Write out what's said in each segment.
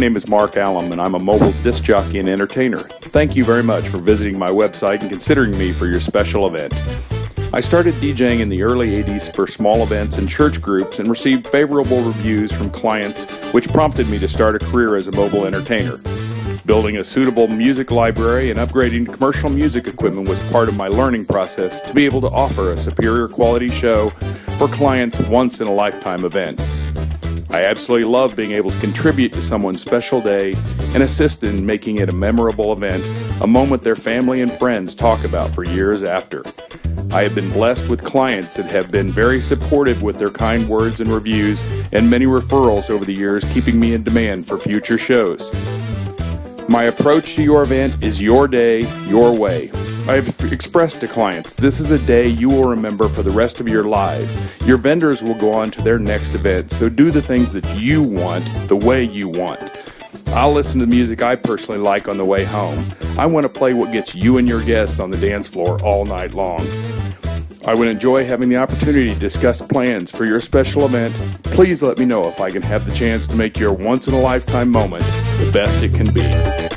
name is Mark Allam, and I'm a mobile disc jockey and entertainer. Thank you very much for visiting my website and considering me for your special event. I started DJing in the early 80s for small events and church groups and received favorable reviews from clients, which prompted me to start a career as a mobile entertainer. Building a suitable music library and upgrading to commercial music equipment was part of my learning process to be able to offer a superior quality show for clients' once-in-a-lifetime event. I absolutely love being able to contribute to someone's special day and assist in making it a memorable event, a moment their family and friends talk about for years after. I have been blessed with clients that have been very supportive with their kind words and reviews and many referrals over the years, keeping me in demand for future shows. My approach to your event is your day, your way. I have expressed to clients, this is a day you will remember for the rest of your lives. Your vendors will go on to their next event, so do the things that you want, the way you want. I'll listen to music I personally like on the way home. I want to play what gets you and your guests on the dance floor all night long. I would enjoy having the opportunity to discuss plans for your special event. Please let me know if I can have the chance to make your once-in-a-lifetime moment the best it can be.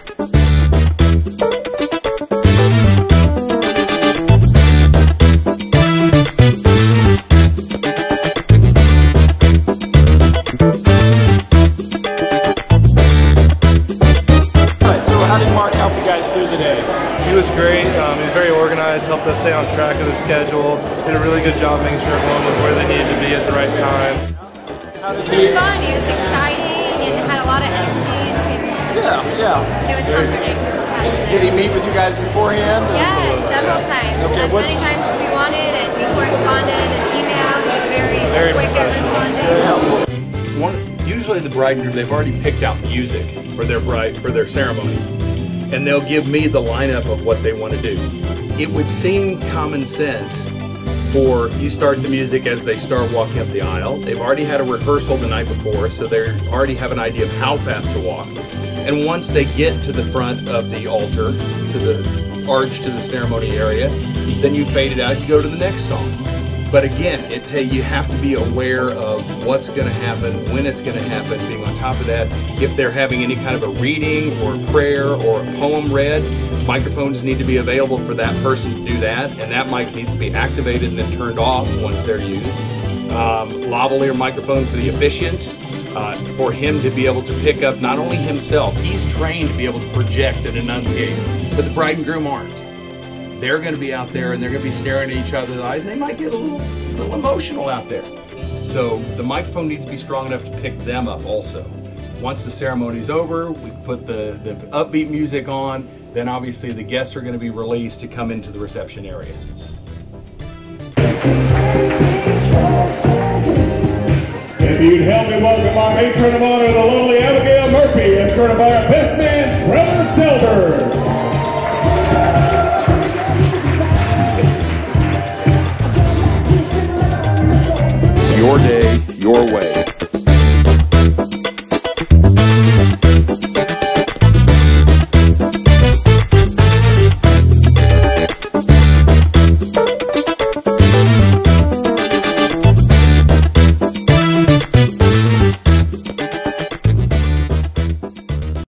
Through the day. He was great. He was very organized, helped us stay on track of the schedule, did a really good job making sure everyone was where they needed to be at the right time. It was fun, it was exciting, and had a lot of energy. It was comforting. Did he meet with you guys beforehand? Yes, several times. Okay, as many times as we wanted, and we corresponded and emailed. He was very quick at responding. Usually the bride and groom, they've already picked out music for their ceremony. And they'll give me the lineup of what they want to do. It would seem common sense for you start the music as they start walking up the aisle. They've already had a rehearsal the night before, so they already have an idea of how fast to walk. And once they get to the front of the altar, to the arch, to the ceremony area, then you fade it out, you go to the next song. But again, you have to be aware of what's going to happen, when it's going to happen, being on top of that. If they're having any kind of a reading or prayer or a poem read, microphones need to be available for that person to do that, and that mic needs to be activated and then turned off once they're used. Lavalier microphone for the officiant, for him to be able to pick up not only himself, he's trained to be able to project and enunciate, but the bride and groom aren't. They're going to be out there and they're going to be staring at each other's eyes, and they might get a little emotional out there. So the microphone needs to be strong enough to pick them up also. Once the ceremony's over, we put the upbeat music on, then obviously the guests are going to be released to come into the reception area. If you'd help me welcome our matron of honor, the lovely Abigail Murphy, escorted by our best man, Trevor Silver. Your day, your way.